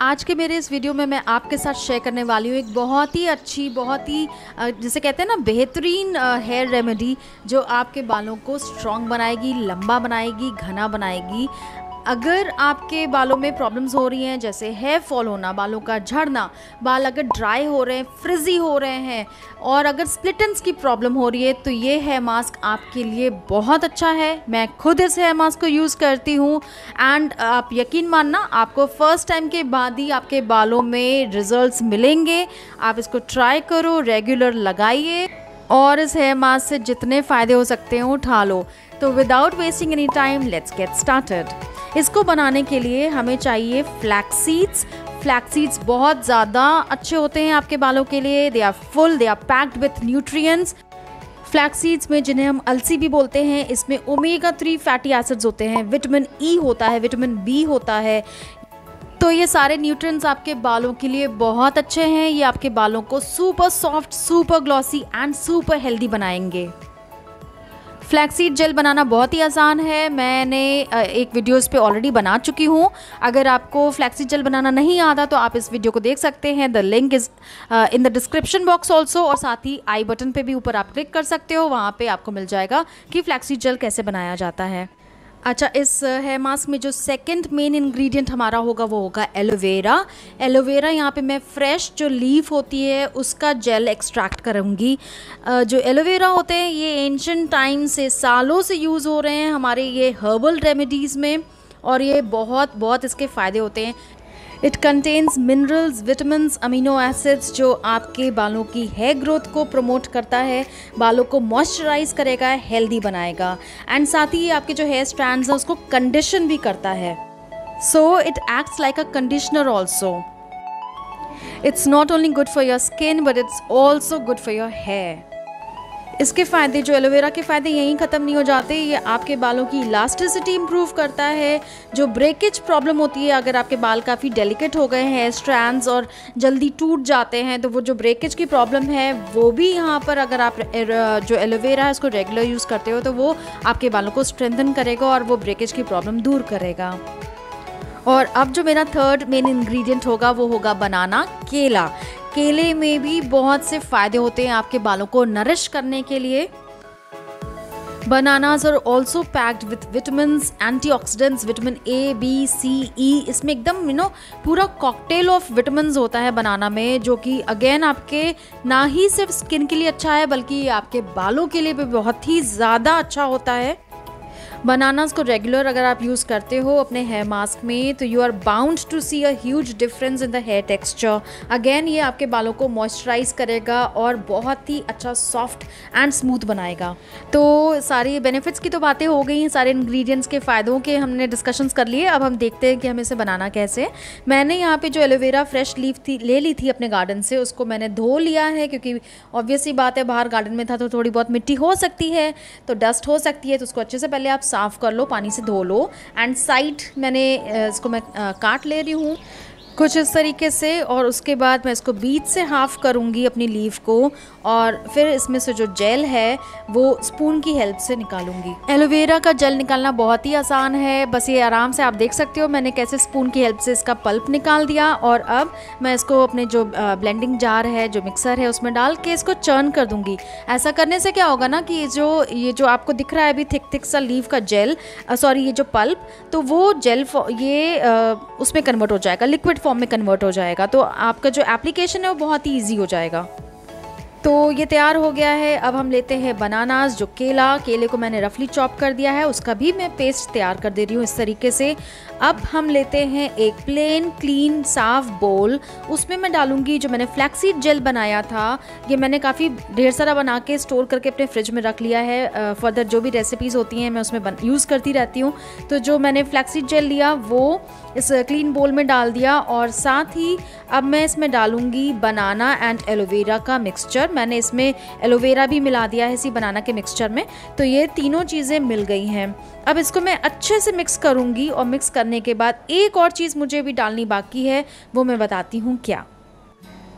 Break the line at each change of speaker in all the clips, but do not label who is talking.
आज के मेरे इस वीडियो में मैं आपके साथ शेयर करने वाली हूँ एक बहुत ही अच्छी, बहुत ही जिसे कहते हैं ना बेहतरीन हेयर रेमेडी जो आपके बालों को स्ट्रॉन्ग बनाएगी, लंबा बनाएगी, घना बनाएगी। अगर आपके बालों में प्रॉब्लम्स हो रही हैं जैसे हेयर फॉल होना, बालों का झड़ना, बाल अगर ड्राई हो रहे हैं, फ्रिजी हो रहे हैं और अगर स्प्लिट एंड्स की प्रॉब्लम हो रही है तो ये हेयर मास्क आपके लिए बहुत अच्छा है। मैं खुद इस हेयर मास्क को यूज़ करती हूँ एंड आप यकीन मानना आपको फर्स्ट टाइम के बाद ही आपके बालों में रिजल्ट्स मिलेंगे। आप इसको ट्राई करो, रेगुलर लगाइए और इस हेयर मास्क से जितने फ़ायदे हो सकते हैं उठा लो। तो without wasting any time let's get started. इसको बनाने के लिए हमें चाहिए फ्लैक्स सीड्स। फ्लैक्स सीड्स बहुत ज़्यादा अच्छे होते हैं आपके बालों के लिए। They are packed with nutrients. Flax seeds में जिन्हें हम अलसी भी बोलते हैं, इसमें ओमेगा 3 फैटी एसिड्स होते हैं, विटामिन ई होता है, विटामिन बी होता है। तो ये सारे न्यूट्रिएंट्स आपके बालों के लिए बहुत अच्छे हैं। ये आपके बालों को super soft, super glossy and super healthy बनाएंगे। फ्लैक्सीड जेल बनाना बहुत ही आसान है। मैंने एक वीडियो इस पे ऑलरेडी बना चुकी हूँ। अगर आपको फ्लैक्सीड जेल बनाना नहीं आता तो आप इस वीडियो को देख सकते हैं। The link is in the description box also, और साथ ही आई बटन पे भी ऊपर आप क्लिक कर सकते हो। वहाँ पे आपको मिल जाएगा कि फ्लैक्सीड जेल कैसे बनाया जाता है। अच्छा, इस हेयर मास्क में जो सेकंड मेन इंग्रेडिएंट हमारा होगा वो होगा एलोवेरा। एलोवेरा यहाँ पे मैं फ्रेश जो लीफ होती है उसका जेल एक्सट्रैक्ट करूँगी। जो एलोवेरा होते हैं ये एंशिएंट टाइम से, सालों से यूज़ हो रहे हैं हमारे ये हर्बल रेमेडीज़ में, और ये बहुत इसके फ़ायदे होते हैं। It contains minerals, vitamins, amino acids जो आपके बालों की हेयर ग्रोथ को प्रमोट करता है, बालों को मॉइस्चराइज करेगा, हेल्दी बनाएगा एंड साथ ही आपके जो हेयर स्ट्रैंड्स हैं उसको कंडीशन भी करता है। So it acts like a conditioner also. It's not only good for your skin but it's also good for your hair. इसके फ़ायदे, जो एलोवेरा के फ़ायदे यहीं ख़त्म नहीं हो जाते। ये आपके बालों की इलास्टिसिटी इम्प्रूव करता है। जो ब्रेकेज प्रॉब्लम होती है, अगर आपके बाल काफ़ी डेलिकेट हो गए हैं, स्ट्रैंड्स और जल्दी टूट जाते हैं, तो वो जो ब्रेकेज की प्रॉब्लम है वो भी यहाँ पर अगर आप जो एलोवेरा है उसको रेगुलर यूज़ करते हो तो वो आपके बालों को स्ट्रेंथन करेगा और वो ब्रेकेज की प्रॉब्लम दूर करेगा। और अब जो मेरा थर्ड मेन इंग्रेडिएंट होगा वो होगा बनाना, केला। केले में भी बहुत से फ़ायदे होते हैं आपके बालों को नरिश करने के लिए। Bananas are also packed with vitamins, antioxidants, vitamin A, B, C, E. इसमें एकदम पूरा कॉकटेल ऑफ विटामिन्स होता है बनाना में, जो कि अगेन आपके ना ही सिर्फ स्किन के लिए अच्छा है बल्कि आपके बालों के लिए भी बहुत ही ज़्यादा अच्छा होता है। बनानास को रेगुलर अगर आप यूज़ करते हो अपने हेयर मास्क में तो you are bound to see a huge difference in the hair texture. Again ये आपके बालों को मॉइस्चराइज करेगा और बहुत ही अच्छा सॉफ्ट एंड स्मूथ बनाएगा। तो सारी बेनिफिट्स की तो बातें हो गई हैं, सारे इंग्रेडिएंट्स के फ़ायदों के हमने डिस्कशंस कर लिए। अब हम देखते हैं कि हमें इसे बनाना कैसे। मैंने यहाँ पे जो एलोवेरा फ्रेश लीफ ले ली थी अपने गार्डन से, उसको मैंने धो लिया है क्योंकि ऑब्वियस सी बात है बाहर गार्डन में था तो थोड़ी बहुत मिट्टी हो सकती है, तो डस्ट हो सकती है, तो उसको अच्छे से पहले आप साफ़ कर लो, पानी से धो लो। एंड साइड मैंने इसको मैं काट ले रही हूँ कुछ इस तरीके से, और उसके बाद मैं इसको बीच से हाफ़ करूँगी अपनी लीफ को, और फिर इसमें से जो जेल है वो स्पून की हेल्प से निकालूंगी। एलोवेरा का जेल निकालना बहुत ही आसान है, बस ये आराम से आप देख सकते हो मैंने कैसे स्पून की हेल्प से इसका पल्प निकाल दिया। और अब मैं इसको अपने जो ब्लेंडिंग जार है, जो मिक्सर है, उसमें डाल के इसको चर्न कर दूंगी। ऐसा करने से क्या होगा ना कि ये जो आपको दिख रहा है अभी थिक सा लीफ का जेल, सॉरी ये जो पल्प, तो वो जेल उसमें कन्वर्ट हो जाएगा, लिक्विड फॉर्म में कन्वर्ट हो जाएगा, तो आपका जो एप्लीकेशन है वो बहुत ही ईजी हो जाएगा। तो ये तैयार हो गया है। अब हम लेते हैं बनानास, जो केले को मैंने रफली चॉप कर दिया है, उसका भी मैं पेस्ट तैयार कर दे रही हूँ इस तरीके से। अब हम लेते हैं एक प्लेन क्लीन साफ बोल, उसमें मैं डालूंगी जो मैंने फ्लैक्सीड जेल बनाया था। ये मैंने काफ़ी ढेर सारा बना के स्टोर करके अपने फ्रिज में रख लिया है। फर्दर जो भी रेसिपीज़ होती हैं मैं उसमें यूज़ करती रहती हूँ। तो जो मैंने फ्लैक्सीड जेल लिया वो इस क्लीन बोल में डाल दिया, और साथ ही अब मैं इसमें डालूंगी बनाना एंड एलोवेरा का मिक्सचर। मैंने इसमें एलोवेरा भी मिला दिया है इसी बनाना के मिक्सचर में, तो ये तीनों चीज़ें मिल गई हैं। अब इसको मैं अच्छे से मिक्स करूँगी, और मिक्स करने के बाद एक और चीज़ मुझे भी डालनी बाकी है, वो मैं बताती हूँ क्या।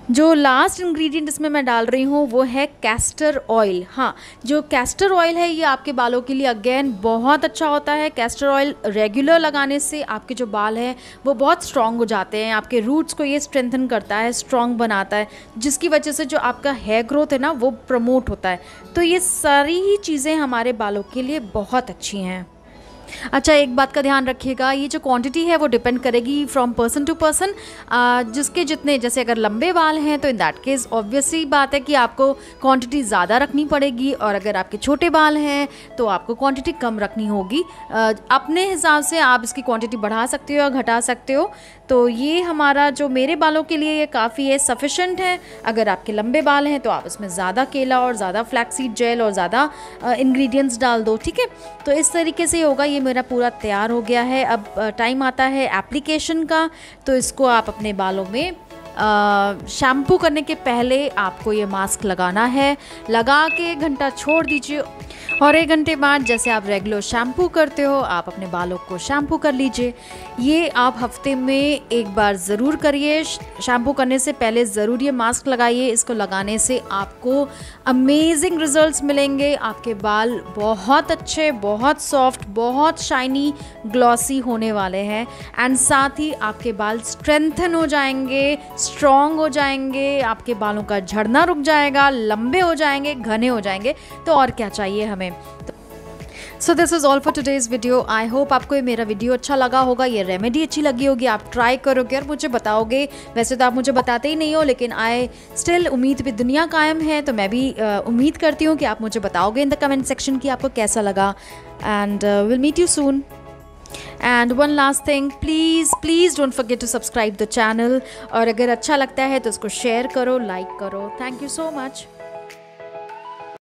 जो लास्ट इंग्रेडिएंट इसमें मैं डाल रही हूँ वो है कैस्टर ऑयल। हाँ, जो कैस्टर ऑयल है ये आपके बालों के लिए अगेन बहुत अच्छा होता है। कैस्टर ऑयल रेगुलर लगाने से आपके जो बाल हैं वो बहुत स्ट्रॉन्ग हो जाते हैं, आपके रूट्स को ये स्ट्रेंथन करता है, स्ट्रॉन्ग बनाता है, जिसकी वजह से जो आपका हेयर ग्रोथ है ना वो प्रमोट होता है। तो ये सारी ही चीज़ें हमारे बालों के लिए बहुत अच्छी हैं। अच्छा, एक बात का ध्यान रखिएगा, ये जो क्वांटिटी है वो डिपेंड करेगी फ्रॉम पर्सन टू पर्सन। जिसके जितने, जैसे अगर लंबे बाल हैं तो इन दैट केस ऑब्वियसली बात है कि आपको क्वांटिटी ज़्यादा रखनी पड़ेगी, और अगर आपके छोटे बाल हैं तो आपको क्वांटिटी कम रखनी होगी। अपने हिसाब से आप इसकी क्वांटिटी बढ़ा सकते हो या घटा सकते हो। तो ये हमारा जो मेरे बालों के लिए ये काफ़ी है, सफिशेंट है। अगर आपके लंबे बाल हैं तो आप इसमें ज़्यादा केला और ज़्यादा फ्लैक्सीड जेल और ज़्यादा इंग्रेडिएंट्स डाल दो, ठीक है। तो इस तरीके से होगा। ये मेरा पूरा तैयार हो गया है। अब टाइम आता है एप्लीकेशन का। तो इसको आप अपने बालों में शैम्पू करने के पहले आपको ये मास्क लगाना है। लगा के 1 घंटा छोड़ दीजिए, और 1 घंटे बाद जैसे आप रेगुलर शैम्पू करते हो आप अपने बालों को शैम्पू कर लीजिए। ये आप हफ्ते में एक बार ज़रूर करिए। शैम्पू करने से पहले ज़रूर ये मास्क लगाइए। इसको लगाने से आपको अमेजिंग रिजल्ट्स मिलेंगे। आपके बाल बहुत अच्छे, बहुत सॉफ्ट, बहुत शाइनी, ग्लॉसी होने वाले हैं। एंड साथ ही आपके बाल स्ट्रेंथन हो जाएंगे, स्ट्रॉन्ग हो जाएंगे, आपके बालों का झड़ना रुक जाएगा, लंबे हो जाएंगे, घने हो जाएंगे। तो और क्या चाहिए हमें। So this is all for today's video. I hope आपको ये मेरा वीडियो अच्छा लगा होगा, ये रेमेडी अच्छी लगी होगी, आप ट्राई करोगे और मुझे बताओगे। वैसे तो आप मुझे बताते ही नहीं हो, लेकिन आई स्टिल, उम्मीद पे दुनिया कायम है। तो मैं भी उम्मीद करती हूँ कि आप मुझे बताओगे इन द कमेंट सेक्शन कि आपको कैसा लगा। And will meet you soon. And one last thing, please don't forget to subscribe the channel। और अगर अच्छा लगता है तो उसको शेयर करो, लाइक करो। Thank you so much.